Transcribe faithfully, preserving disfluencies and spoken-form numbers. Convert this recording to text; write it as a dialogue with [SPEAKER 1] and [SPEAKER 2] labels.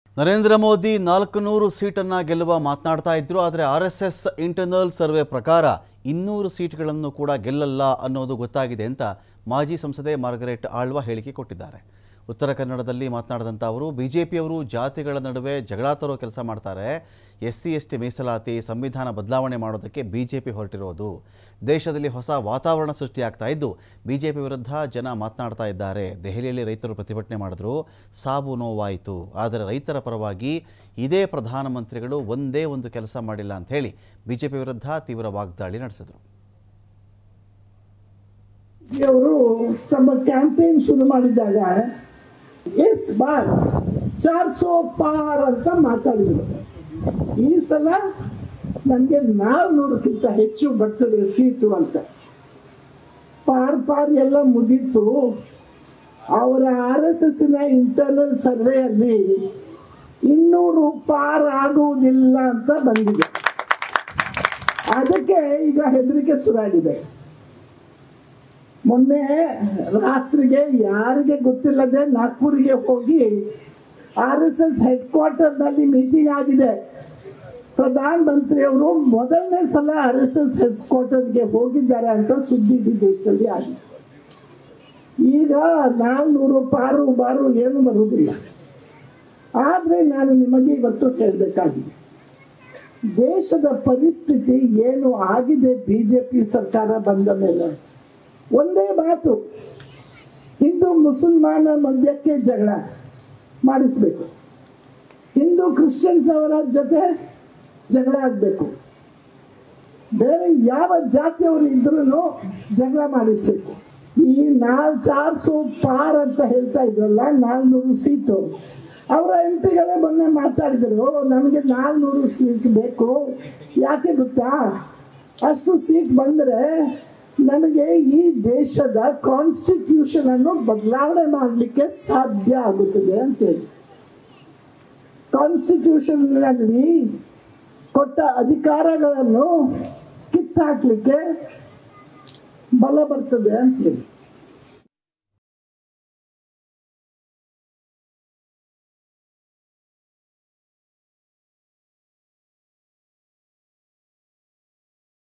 [SPEAKER 1] ನರೇಂದ್ರ ಮೋದಿ ನಾಲ್ಕುನೂರು ಸೀಟನ್ನು ಗೆಲ್ಲುವ ಮಾತನಾಡ್ತಾ ಇದ್ರು. ಆದರೆ R S S internal survey ಪ್ರಕಾರ ಇನ್ನೂರು ಸೀಟ್ಗಳನ್ನು ಕೂಡ ಗೆಲ್ಲಲ್ಲ ಅನ್ನೋದು ಗೊತ್ತಾಗಿದೆ ಅಂತ ಮಾಜಿ ಸಂಸದೆ ಮಾರ್ಗರೆಟ್ ಆಳ್ವ ಹೇಳಿಕೆ ಕೊಟ್ಟಿದ್ದಾರೆ. ಉತ್ತರ ಕನ್ನಡದಲ್ಲಿ ಮಾತನಾಡಿದಂಥ ಅವರು ಬಿಜೆಪಿಯವರು ಜಾತಿಗಳ ನಡುವೆ ಜಗಳ ತರೋ ಕೆಲಸ ಮಾಡ್ತಾರೆ. ಎಸ್ ಸಿ ಎಸ್ ಟಿ ಮೀಸಲಾತಿ ಸಂವಿಧಾನ ಬದಲಾವಣೆ ಮಾಡೋದಕ್ಕೆ ಬಿಜೆಪಿ ಹೊರಟಿರೋದು. ದೇಶದಲ್ಲಿ ಹೊಸ ವಾತಾವರಣ ಸೃಷ್ಟಿಯಾಗ್ತಾ ಇದ್ದು ಬಿಜೆಪಿ ವಿರುದ್ಧ ಜನ ಮಾತನಾಡ್ತಾ ಇದ್ದಾರೆ. ದೆಹಲಿಯಲ್ಲಿ ರೈತರು ಪ್ರತಿಭಟನೆ ಮಾಡಿದ್ರು, ಸಾವು ನೋವಾಯಿತು. ಆದರೆ ರೈತರ ಪರವಾಗಿ ಇದೇ ಪ್ರಧಾನಮಂತ್ರಿಗಳು ಒಂದೇ ಒಂದು ಕೆಲಸ ಮಾಡಿಲ್ಲ ಅಂತ ಹೇಳಿ ಬಿಜೆಪಿ ವಿರುದ್ಧ ತೀವ್ರ ವಾಗ್ದಾಳಿ ನಡೆಸಿದರು.
[SPEAKER 2] ಅವರು ತಮ್ಮ ಕ್ಯಾಂಪೇನ್ ಶುರು ಮಾಡಿದಾಗ ಎಸ್ ಬಾರ್ ಚಾರ್ ಸೋ ಪಾರ್ ಅಂತ ಮಾತಾಡಿದ್ರು. ಈ ಸಲ ನಮ್ಗೆ ನಾಲ್ನೂರಕ್ಕಿಂತ ಹೆಚ್ಚು ಬರ್ತದೆ ಸೀಟು ಅಂತ. ಪಾರ್ ಪಾರ್ ಎಲ್ಲ ಮುಗೀತು. ಅವರ ಆರ್ ಎಸ್ ಎಸ್ ನ ಇಂಟರ್ನಲ್ ಸರ್ವೆಯಲ್ಲಿ ಇನ್ನೂರು ಪಾರ್ ಆಗುವುದಿಲ್ಲ ಅಂತ ಬಂದಿದೆ. ಅದಕ್ಕೆ ಈಗ ಹೆದರಿಕೆ ಶುರುವಾಗಿದೆ. ಮೊನ್ನೆ ರಾತ್ರಿಗೆ ಯಾರಿಗೆ ಗೊತ್ತಿಲ್ಲದೆ ನಾಗ್ಪುರಿಗೆ ಹೋಗಿ R S S headquarter ನಲ್ಲಿ ಮೀಟಿಂಗ್ ಆಗಿದೆ. ಪ್ರಧಾನ ಮಂತ್ರಿಯವರು ಮೊದಲನೇ ಸಲ ಆರ್ ಎಸ್ ಎಸ್ ಹೆಡ್ ಕ್ವಾರ್ಟರ್ಗೆ ಹೋಗಿದ್ದಾರೆ ಅಂತ ಸುದ್ದಿ ದೇಶದಲ್ಲಿ ಆಗಿದೆ. ಈಗ ನಾಲ್ನೂರು ಪಾರು ಬಾರು ಏನು ಬರುವುದಿಲ್ಲ. ಆದ್ರೆ ನಾನು ನಿಮಗೆ ಇವತ್ತು ಹೇಳಬೇಕಾಗಿದೆ, ದೇಶದ ಪರಿಸ್ಥಿತಿ ಏನು ಆಗಿದೆ ಬಿಜೆಪಿ ಸರ್ಕಾರ ಬಂದ ಮೇಲೆ. ಒಂದೇ ಮಾತು, ಹಿಂದೂ ಮುಸಲ್ಮಾನ ಮಧ್ಯಕ್ಕೆ ಜಗಳ ಮಾಡಿಸ್ಬೇಕು, ಹಿಂದೂ ಕ್ರಿಶ್ಚಿಯನ್ಸ್ ಅವರ ಜೊತೆ ಜಗಳ ಆಗಬೇಕು, ಬೇರೆ ಯಾವ ಜಾತಿಯವರು ಇದ್ರೂ ಜಗಳ ಮಾಡಿಸ್ಬೇಕು. ಈ ನಾಲ್ ಚಾರ್ ಸೋ ಪಾರ್ ಅಂತ ಹೇಳ್ತಾ ಇದ್ರಲ್ಲ, ನಾಲ್ನೂರು ಸೀಟು, ಅವರ ಎಂ ಪಿಗಳೇ ಮೊನ್ನೆ ಮಾತಾಡಿದ್ರು, ನಮಗೆ ನಾಲ್ನೂರು ಸೀಟ್ ಬೇಕು. ಯಾಕೆ ಗೊತ್ತಾ, ಅಷ್ಟು ಸೀಟ್ ಬಂದ್ರೆ ನಮಗೆ ಈ ದೇಶದ ಕಾನ್ಸ್ಟಿಟ್ಯೂಷನ್ ಅನ್ನು ಬದಲಾವಣೆ ಮಾಡಲಿಕ್ಕೆ ಸಾಧ್ಯ ಆಗುತ್ತದೆ ಅಂತೇಳಿ. ಕಾನ್ಸ್ಟಿಟ್ಯೂಷನ್ ನಲ್ಲಿ ಕೊಟ್ಟ ಅಧಿಕಾರಗಳನ್ನು ಕಿತ್ತಾಕ್ಲಿಕ್ಕೆ ಬಲ ಬರ್ತದೆ ಅಂತೇಳಿ.